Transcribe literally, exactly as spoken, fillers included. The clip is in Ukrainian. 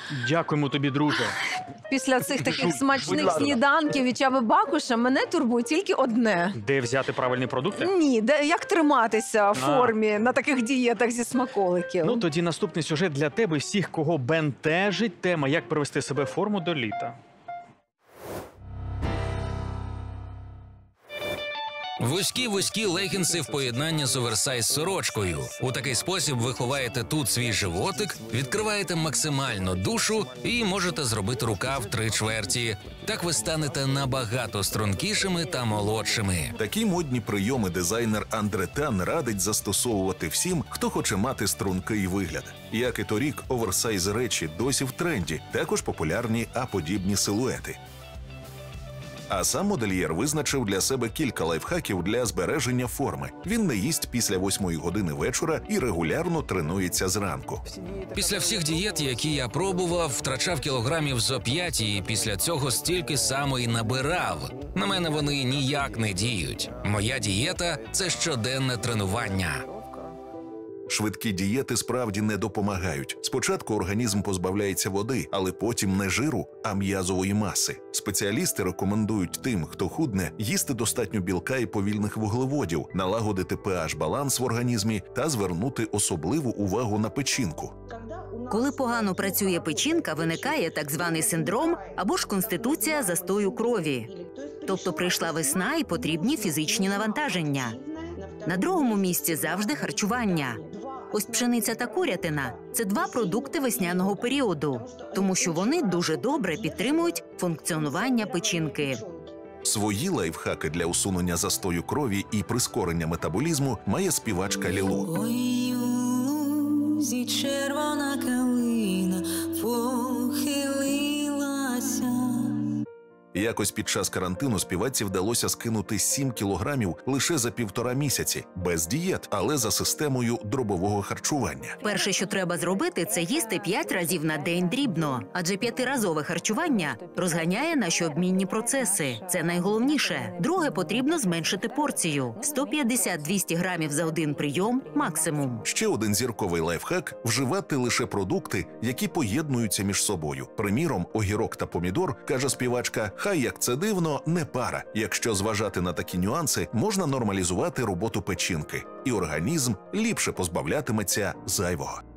Дякуємо тобі, друже. Після цих таких смачних ласка. сніданків від Чаби Бакуша мене турбує тільки одне. Де взяти правильні продукти? Ні, де, як триматися в формі на таких дієтах зі смаколиків? Ну, тоді наступний сюжет для тебе, всіх, кого бентежить тема, як привести себе в форму до літа. Вузькі-вузькі легінси в поєднанні з оверсайз сорочкою. У такий спосіб ви ховаєте тут свій животик, відкриваєте максимально душу і можете зробити рукав три чверті. Так ви станете набагато стрункішими та молодшими. Такі модні прийоми дизайнер Андре Тан радить застосовувати всім, хто хоче мати стрункий вигляд. Як і торік, оверсайз речі досі в тренді, також популярні А-подібні силуети. А сам модельєр визначив для себе кілька лайфхаків для збереження форми. Він не їсть після восьмої години вечора і регулярно тренується зранку. Після всіх дієт, які я пробував, втрачав кілограмів зо п'ять і після цього стільки само й набирав. На мене вони ніяк не діють. Моя дієта – це щоденне тренування. Швидкі дієти справді не допомагають. Спочатку організм позбавляється води, але потім не жиру, а м'язової маси. Спеціалісти рекомендують тим, хто худне, їсти достатньо білка і повільних вуглеводів, налагодити pH-баланс в організмі та звернути особливу увагу на печінку. Коли погано працює печінка, виникає так званий синдром або ж конституція застою крові. Тобто прийшла весна і потрібні фізичні навантаження. На другому місці завжди харчування. Ось пшениця та курятина – це два продукти весняного періоду, тому що вони дуже добре підтримують функціонування печінки. Свої лайфхаки для усунення застою крові і прискорення метаболізму має співачка Лілу. Ой, лузі, червона калина похилилася. Якось під час карантину співачці вдалося скинути сім кілограмів лише за півтора місяці. Без дієт, але за системою дробового харчування. Перше, що треба зробити, це їсти п'ять разів на день дрібно. Адже п'ятиразове харчування розганяє наші обмінні процеси. Це найголовніше. Друге, потрібно зменшити порцію. сто п'ятдесят - двісті грамів за один прийом – максимум. Ще один зірковий лайфхак – вживати лише продукти, які поєднуються між собою. Приміром, огірок та помідор, каже співачка, хай як це дивно, не пара. Якщо зважати на такі нюанси, можна нормалізувати роботу печінки, і організм ліпше позбавлятиметься зайвого.